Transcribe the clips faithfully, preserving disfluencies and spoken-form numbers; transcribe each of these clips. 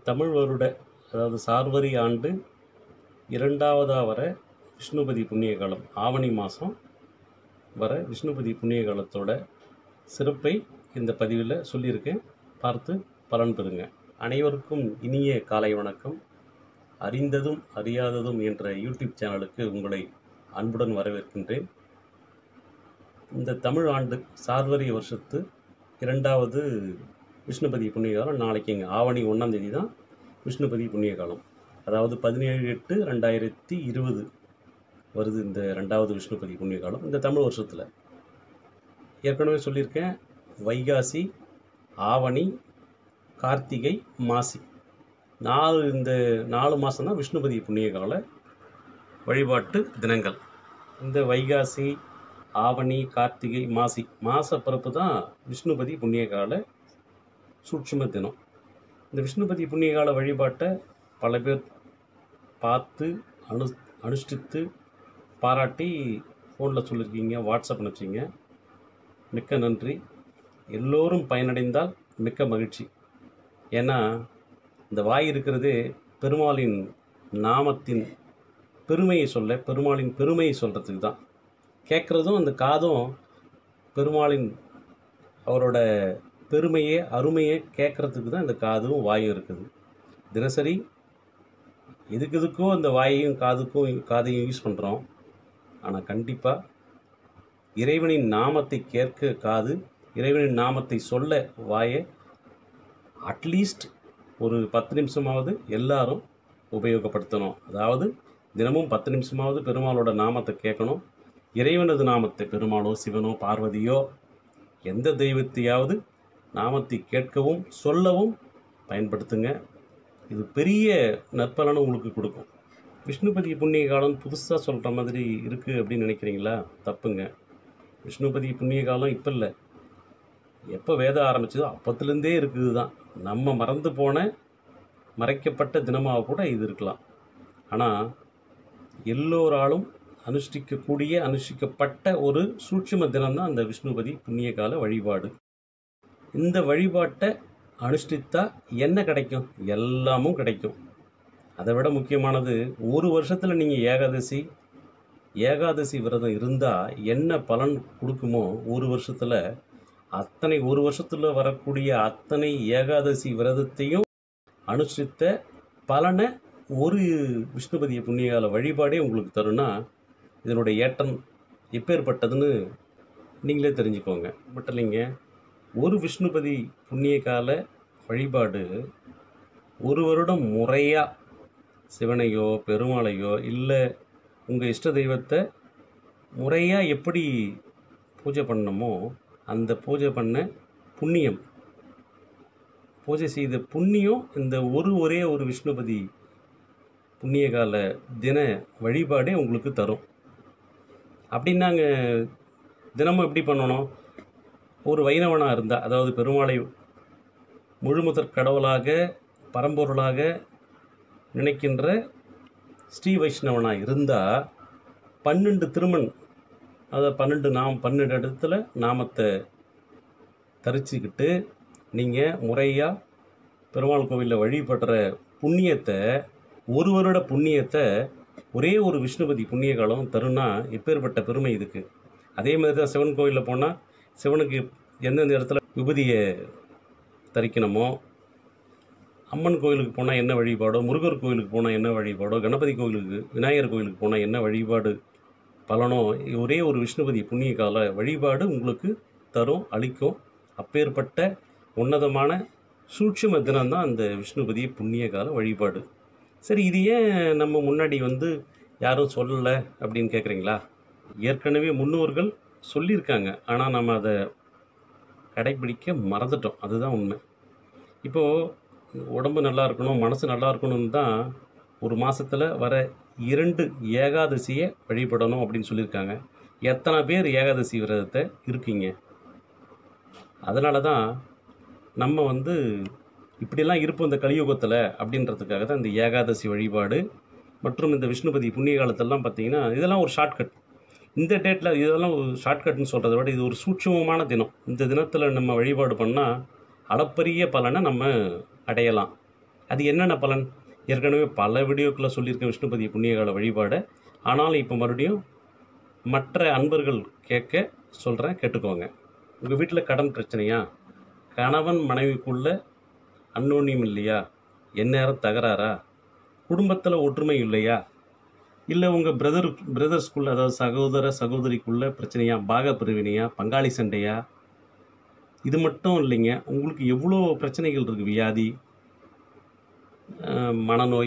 தமிழ் வருட அதாவது சார்வரி ஆண்டு இரண்டாவதாக வர விஷ்ணுபதி புண்ணிய காலம் ஆவணி மாதம் வர விஷ்ணுபதி புண்ணிய காலத்தோட சிறப்பை இந்த பதிவில் சொல்லியிருக்கேன். பார்த்து பலன் பெறுங்க. அனைவருக்கும் இனிய காலை வணக்கம். அறிந்ததும் அறியாததும் என்ற யூடியூப் சேனலுக்கு உங்களை அன்புடன் வரவேற்கின்றேன். இந்த தமிழ் ஆண்டு சார்வரி வருஷத்து இரண்டாவது விஷ்ணுபதி புண்ணிய காலம் நாளைக்குங்க ஆவணி ஒன்றாம் தேதி தான் விஷ்ணுபதி புண்ணிய காலம். அதாவது பதினேழு எட்டு ரெண்டாயிரத்தி இருபது வருது இந்த ரெண்டாவது விஷ்ணுபதி புண்ணிய காலம் இந்த தமிழ் வருஷத்தில். ஏற்கனவே சொல்லியிருக்கேன், வைகாசி, ஆவணி, கார்த்திகை, மாசி நாலு இந்த நாலு மாதம் தான் விஷ்ணுபதி புண்ணிய கால வழிபாட்டு தினங்கள். இந்த வைகாசி, ஆவணி, கார்த்திகை, மாசி மாத பிறப்பு தான் விஷ்ணுபதி புண்ணிய கால சூட்சும தினம். இந்த விஷ்ணுபதி புண்ணிய கால வழிபாட்டை பல பேர் பார்த்து அனு அனுஷ்டித்து பாராட்டி ஃபோனில் சொல்லியிருக்கீங்க, வாட்ஸ்அப் அனுப்பிச்சிங்க. மிக்க நன்றி. எல்லோரும் பயனடைந்தால் மிக்க மகிழ்ச்சி. ஏன்னா இந்த வாய் இருக்கிறதே பெருமாளின் நாமத்தின் பெருமையை சொல்ல, பெருமாளின் பெருமையை சொல்கிறதுக்கு தான். கேட்குறதும் அந்த காதும் பெருமாளின் அவரோட பெருமையை அருமையை கேட்குறதுக்கு தான் இந்த காதும் வாயும் இருக்குது. தினசரி எதுக்கு எதுக்கோ அந்த வாயையும் காதுக்கும் காதையும் யூஸ் பண்ணுறோம். ஆனால் கண்டிப்பாக இறைவனின் நாமத்தை கேட்க காது, இறைவனின் நாமத்தை சொல்ல வாயை அட்லீஸ்ட் ஒரு பத்து நிமிஷமாவது எல்லாரும் உபயோகப்படுத்தணும். அதாவது தினமும் பத்து நிமிஷமாவது பெருமாளோட நாமத்தை கேட்கணும். இறைவனது நாமத்தை, பெருமாளோ சிவனோ பார்வதியோ எந்த தெய்வத்தையாவது நாமத்தை கேட்கவும் சொல்லவும் பயன்படுத்துங்க. இது பெரிய நற்பலனை உங்களுக்கு கொடுக்கும். விஷ்ணுபதி புண்ணிய காலம் புதுசாக சொல்கிற மாதிரி இருக்குது அப்படின்னு நினைக்கிறீங்களா? தப்புங்க. விஷ்ணுபதி புண்ணிய காலம் இப்போ இல்லை, எப்போ வேதம் ஆரம்பிச்சதோ அப்பத்துலேருந்தே இருக்குது தான். நம்ம மறந்து போன மறைக்கப்பட்ட தினமாக கூட இது இருக்கலாம். ஆனால் எல்லோராலும் அனுஷ்டிக்கக்கூடிய அனுஷ்டிக்கப்பட்ட ஒரு சூட்சும தினம்தான் அந்த விஷ்ணுபதி புண்ணிய கால வழிபாடு. இந்த வழிபாட்டை அனுஷ்டித்தா என்ன கிடைக்கும்? எல்லாமும் கிடைக்கும். அதை விட முக்கியமானது, ஒரு வருஷத்தில் நீங்கள் ஏகாதசி ஏகாதசி விரதம் இருந்தால் என்ன பலன் கொடுக்குமோ ஒரு வருஷத்தில் அத்தனை ஒரு வருஷத்தில் வரக்கூடிய அத்தனை ஏகாதசி விரதத்தையும் அனுஷ்டித்த பலனை ஒரு விஷ்ணுபதி புண்ணியகால வழிபாடே உங்களுக்கு தரும்னா இதனுடைய ஏற்றம் எப்பேற்பட்டதுன்னு நீங்களே தெரிஞ்சுக்கோங்க. மட்டும் இல்லைங்க, ஒரு விஷ்ணுபதி புண்ணிய கால வழிபாடு ஒரு வருடம் முறையாக சிவனையோ பெருமாளையோ இல்லை உங்கள் இஷ்ட தெய்வத்தை முறையாக எப்படி பூஜை பண்ணணுமோ அந்த பூஜை பண்ண புண்ணியம், பூஜை செய்த புண்ணியம் இந்த ஒரு ஒரே ஒரு விஷ்ணுபதி புண்ணிய கால தின வழிபாடே உங்களுக்கு தரும். அப்படின்னாங்க தினமும் எப்படி பண்ணணும்? ஒரு வைணவனாக இருந்தால், அதாவது பெருமாளை முழுமுதற் கடவுளாக பரம்பொருளாக நினைக்கின்ற ஸ்ரீ வைஷ்ணவனாக இருந்தால் பன்னெண்டு திருமண், அதாவது பன்னெண்டு நாம் பன்னெண்டு இடத்துல நாமத்தை தரிச்சுக்கிட்டு நீங்கள் முறையாக பெருமாள் கோவிலில் வழிபடுற புண்ணியத்தை, ஒரு வருட புண்ணியத்தை ஒரே ஒரு விஷ்ணுபதி புண்ணிய காலம் தருணா எப்பேற்பட்ட பெருமை இதுக்கு. அதே மாதிரி தான் சிவன் கோவிலில் போனால் சிவனுக்கு எந்தெந்த இடத்துல விபூதியை தரிக்கணுமோ, அம்மன் கோயிலுக்கு போனால் என்ன வழிபாடோ, முருகர் கோயிலுக்கு போனால் என்ன வழிபாடோ, கணபதி கோயிலுக்கு விநாயகர் கோயிலுக்கு போனால் என்ன வழிபாடு பலனோ ஒரே ஒரு விஷ்ணுபதி புண்ணிய கால வழிபாடு உங்களுக்கு தரும், அளிக்கும். அப்பேற்பட்ட உன்னதமான சூட்சும தினம்தான் அந்த விஷ்ணுபதி புண்ணிய கால வழிபாடு. சரி, இது ஏன் நம்ம முன்னாடி வந்து யாரும் சொல்லலை அப்படின்னு கேட்குறீங்களா? ஏற்கனவே முன்னோர்கள் சொல்லியிருக்காங்க, ஆனால் நம்ம அதை கடைப்பிடிக்க மறந்துட்டோம். அதுதான் உண்மை. இப்போது உடம்பு நல்லா இருக்கணும், மனசு நல்லா இருக்கணும்னு தான் ஒரு மாதத்தில் வர இரண்டு ஏகாதசியை வழிபடணும் அப்படின்னு சொல்லியிருக்காங்க. எத்தனை பேர் ஏகாதசி விரதத்தை இருக்கீங்க? அதனால தான் நம்ம வந்து இப்படிலாம் இருப்போம் இந்த கலியுகத்தில் அப்படின்றதுக்காக தான் இந்த ஏகாதசி வழிபாடு மற்றும் இந்த விஷ்ணுபதி புண்ணிய காலத்திலலாம் பார்த்திங்கன்னா இதெல்லாம் ஒரு ஷார்ட்கட். இந்த டேட்டில் இதெல்லாம் ஒரு ஷார்ட்கட்னு சொல்கிறத விட இது ஒரு சூட்சுமமான தினம். இந்த தினத்தில் நம்ம வழிபாடு பண்ணால் அளப்பரிய பலனை நம்ம அடையலாம். அது என்னென்ன பலன்? ஏற்கனவே பல வீடியோக்களை சொல்லியிருக்கேன் விஷ்ணுபதி புண்ணியகால வழிபாடை. ஆனாலும் இப்போ மறுபடியும் மற்ற அன்பர்கள் கேட்க சொல்கிறேன், கேட்டுக்கோங்க. உங்கள் வீட்டில் கடன் பிரச்சனையா? கணவன் மனைவிக்குள்ள அன்னோன்யம் இல்லையா? எந்நேரம் தகராறா? குடும்பத்தில் ஒற்றுமை இல்லையா? இல்லை உங்கள் பிரதர் பிரதர்ஸ்குள்ளே, அதாவது சகோதர சகோதரிக்குள்ளே பிரச்சனையா? பாக பிரிவினையா? பங்காளி சண்டையா? இது மட்டும் இல்லைங்க, உங்களுக்கு எவ்வளோ பிரச்சனைகள் இருக்குது. வியாதி, மனநோய்,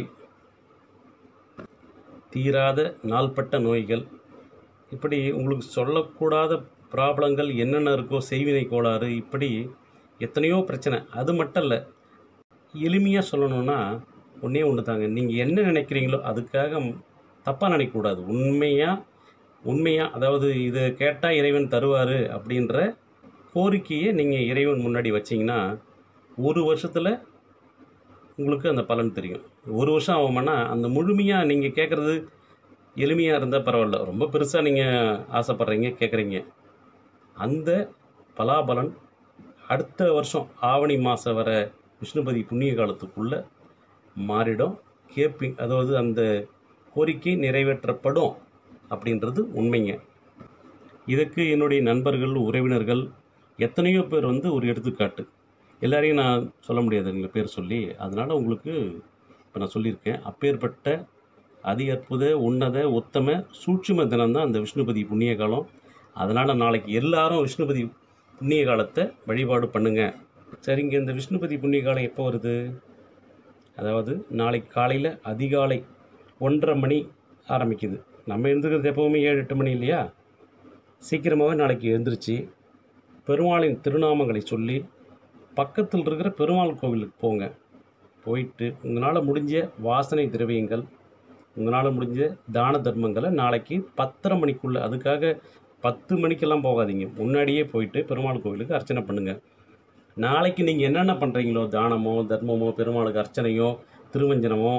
தீராத நாள்பட்ட நோய்கள், இப்படி உங்களுக்கு சொல்லக்கூடாத ப்ராப்ளங்கள் என்னென்ன இருக்கோ, செய்வினை கோளாறு, இப்படி எத்தனையோ பிரச்சனை. அது மட்டும் இல்லை, எளிமையாக சொல்லணுன்னா ஒன்றே ஒன்று தாங்க. நீங்கள் என்ன நினைக்கிறீங்களோ அதுக்காக தப்பாக நினைக்கக்கூடாது. உண்மையாக உண்மையாக அதாவது இதை கேட்டால் இறைவன் தருவார் அப்படின்ற கோரிக்கையை நீங்கள் இறைவன் முன்னாடி வச்சிங்கன்னா ஒரு வருஷத்தில் உங்களுக்கு அந்த பலன் தெரியும். ஒரு வருஷம் ஆகுமானா அந்த முழுமையாக நீங்கள் கேட்குறது எளிமையாக இருந்தால் பரவாயில்ல. ரொம்ப பெருசாக நீங்கள் ஆசைப்பட்றீங்க, கேட்குறீங்க, அந்த பலாபலன் அடுத்த வருஷம் ஆவணி மாதம் வர விஷ்ணுபதி புண்ணிய காலத்துக்குள்ளே மாறிடும். கேட்பி அதாவது அந்த கோரிக்கை நிறைவேற்றப்படும் அப்படின்றது உண்மைங்க. இதுக்கு என்னுடைய நண்பர்கள், உறவினர்கள் எத்தனையோ பேர் வந்து ஒரு எடுத்துக்காட்டு. எல்லாரையும் நான் சொல்ல முடியாது எங்கள் பேர் சொல்லி, அதனால் உங்களுக்கு இப்போ நான் சொல்லியிருக்கேன். அப்பேற்பட்ட அதி அற்புத உன்னத உத்தம சூட்சும தினம்தான் அந்த விஷ்ணுபதி புண்ணிய காலம். அதனால் நாளைக்கு எல்லாரும் விஷ்ணுபதி புண்ணிய காலத்தை வழிபாடு பண்ணுங்கள். சரிங்க, இந்த விஷ்ணுபதி புண்ணிய காலம் எப்போ வருது? அதாவது நாளைக்கு காலையில் அதிகாலை ஒன்றரை மணி ஆரம்பிக்குது. நம்ம எழுந்துக்கிறது எப்போவுமே ஏழு எட்டு மணி இல்லையா? சீக்கிரமாகவே நாளைக்கு எழுந்திரிச்சு பெருமாளின் திருநாமங்களை சொல்லி பக்கத்தில் இருக்கிற பெருமாள் கோவிலுக்கு போங்க. போயிட்டு உங்களால் முடிஞ்ச வாசனை திரவியங்கள், உங்களால் முடிஞ்ச தான தர்மங்களை நாளைக்கு பத்தரை மணிக்குள்ளே, அதுக்காக பத்து மணிக்கெல்லாம் போகாதீங்க, முன்னாடியே போயிட்டு பெருமாள் கோவிலுக்கு அர்ச்சனை பண்ணுங்கள். நாளைக்கு நீங்கள் என்னென்ன பண்ணுறீங்களோ, தானமோ தர்மமோ பெருமாளுக்கு அர்ச்சனையோ திருவஞ்சனமோ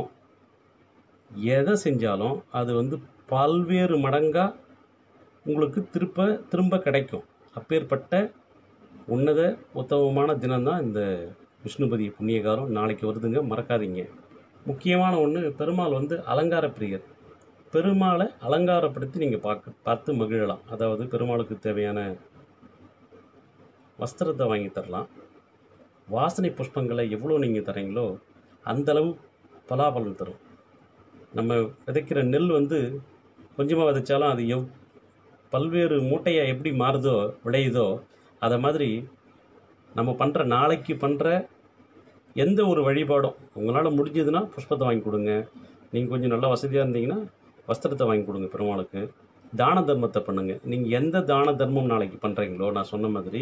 எதை செஞ்சாலும் அது வந்து பல்வேறு மடங்காக உங்களுக்கு திருப்ப திரும்ப கிடைக்கும். அப்பேற்பட்ட உன்னத உத்தமமான தினம்தான் இந்த விஷ்ணுபதி புண்ணியகாலம். நாளைக்கு வருதுங்க, மறக்காதீங்க. முக்கியமான ஒன்று, பெருமாள் வந்து அலங்கார பிரியர். பெருமாளை அலங்காரப்படுத்தி நீங்கள் பார்க்க பார்த்து மகிழலாம். அதாவது பெருமாளுக்கு தேவையான வஸ்திரத்தை வாங்கி தரலாம். வாசனை புஷ்பங்களை எவ்வளோ நீங்கள் தரீங்களோ அந்தளவு பலாபலன் தரும். நம்ம விதைக்கிற நெல் வந்து கொஞ்சமாக விதைச்சாலும் அது எவ் பல்வேறு மூட்டையாக எப்படி மாறுதோ விளையுதோ, அதை மாதிரி நம்ம பண்ணுற நாளைக்கு பண்ணுற எந்த ஒரு வழிபாடும் உங்களால் முடிஞ்சதுன்னா புஷ்பத்தை வாங்கி கொடுங்க. நீங்கள் கொஞ்சம் நல்லா வசதியாக இருந்தீங்கன்னா வஸ்திரத்தை வாங்கி கொடுங்க பெருமாளுக்கு. தான தர்மத்தை பண்ணுங்கள். நீங்கள் எந்த தான தர்மம் நாளைக்கு பண்ணுறீங்களோ நான் சொன்ன மாதிரி,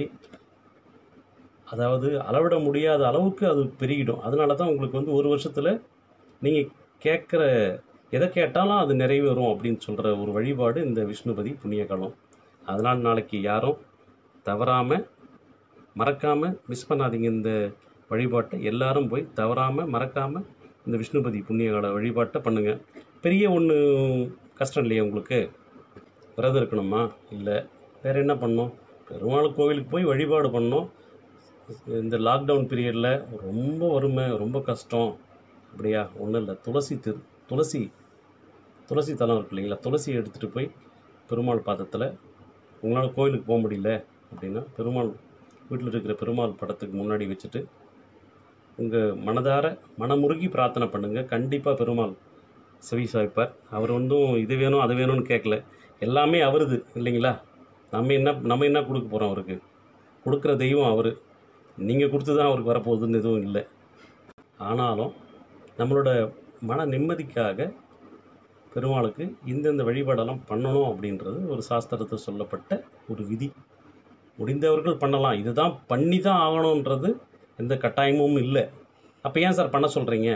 அதாவது அளவிட முடியாத அளவுக்கு அது பெருகிடும். அதனால தான் உங்களுக்கு வந்து ஒரு வருஷத்தில் நீங்கள் கேட்குற எதை கேட்டாலும் அது நிறைவேறும் அப்படின்னு சொல்கிற ஒரு வழிபாடு இந்த விஷ்ணுபதி புண்ணியகாலம். அதனால் நாளைக்கு யாரும் தவறாமல் மறக்காமல் மிஸ் பண்ணாதீங்க. இந்த வழிபாட்டை எல்லாரும் போய் தவறாமல் மறக்காமல் இந்த விஷ்ணுபதி புண்ணியகால வழிபாட்டை பண்ணுங்கள். பெரிய ஒன்று கஷ்டம் இல்லையா உங்களுக்கு? விரதம் இருக்கணுமா? இல்லை, வேறு என்ன பண்ணணும்? பெருமாள் கோவிலுக்கு போய் வழிபாடு பண்ணணும். இந்த லாக்டவுன் பீரியடில் ரொம்ப வறுமை, ரொம்ப கஷ்டம். அப்படியா? ஒன்றும் இல்லை, துளசி திரு துளசி துளசி தலம் இருக்கு இல்லைங்களா? துளசியை எடுத்துகிட்டு போய் பெருமாள் பாதத்தில், உங்களால் கோயிலுக்கு போக முடியல அப்படின்னா பெருமாள் வீட்டில் இருக்கிற பெருமாள் படத்துக்கு முன்னாடி வச்சுட்டு உங்கள் மனதார மனமுருகி பிரார்த்தனை பண்ணுங்கள். கண்டிப்பாக பெருமாள் செவி சாய்ப்பார். அவர் வந்தும் இது வேணும் அது வேணும்னு கேட்கல, எல்லாமே அவருது இல்லைங்களா? நம்ம என்ன நம்ம என்ன கொடுக்க போகிறோம் அவருக்கு? கொடுக்குற தெய்வம் அவர். நீங்கள் கொடுத்து தான் அவருக்கு வரப்போகுதுன்னு எதுவும் இல்லை. ஆனாலும் நம்மளோட மன நிம்மதிக்காக பெருமாளுக்கு இந்தந்த வழிபாடெல்லாம் பண்ணணும் அப்படின்றது ஒரு சாஸ்திரத்தை சொல்லப்பட்ட ஒரு விதி. முடிந்தவர்கள் பண்ணலாம், இதுதான் பண்ணி தான் ஆகணுன்றது எந்த கட்டாயமும் இல்லை. அப்போ ஏன் சார் பண்ண சொல்கிறீங்க?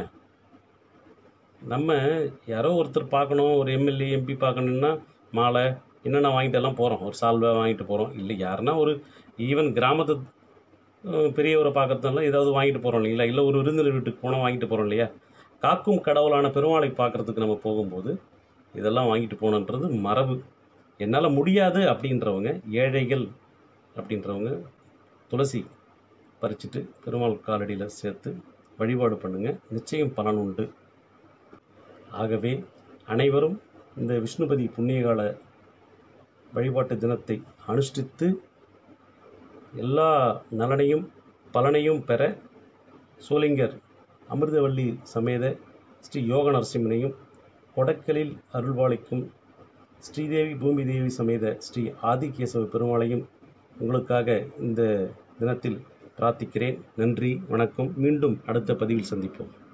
நம்ம யாரோ ஒருத்தர் பார்க்கணும், ஒரு எம்எல்ஏ எம்பி பார்க்கணுன்னா மாலை என்னென்ன வாங்கிட்டு எல்லாம் போகிறோம், ஒரு சால்வை வாங்கிட்டு போகிறோம். இல்லை யாருன்னா ஒரு ஈவன் கிராமத்து பெரியவரை பார்க்குறதுனால ஏதாவது வாங்கிட்டு போகிறோம் இல்லைங்களா? இல்லை ஒரு விருந்தினர் வீட்டுக்கு போனால் வாங்கிட்டு போகிறோம் இல்லையா? காக்கும் கடவுளான பெருமாளை பார்க்குறதுக்கு நம்ம போகும்போது இதெல்லாம் வாங்கிட்டு போகணுன்றது மரபு. என்னால் முடியாது அப்படின்றவங்க, ஏழைகள் அப்படின்றவங்க துளசி பறிச்சுட்டு பெருமாள் காலடியில் சேர்த்து வழிபாடு பண்ணுங்கள், நிச்சயம் பலன் உண்டு. ஆகவே அனைவரும் இந்த விஷ்ணுபதி புண்ணியகால வழிபாட்டு தினத்தை அனுஷ்டித்து எல்லா நலனையும் பலனையும் பெற சோளிங்கர் அமிர்தவல்லி சமேத ஸ்ரீ யோக நரசிம்மனையும், கொடக்கலில் அருள்பாலிக்கும் ஸ்ரீதேவி பூமி தேவி சமேத ஸ்ரீ ஆதிகேசவ பெருமாளையும் உங்களுக்காக இந்த தினத்தில் பிரார்த்திக்கிறேன். நன்றி, வணக்கம். மீண்டும் அடுத்த பதிவில் சந்திப்போம்.